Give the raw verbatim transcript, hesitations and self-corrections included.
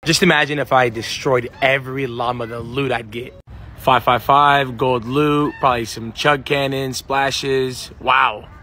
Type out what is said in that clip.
Just imagine if I destroyed every llama, the loot I'd get. five five five, gold loot, probably some chug cannons, splashes. Wow.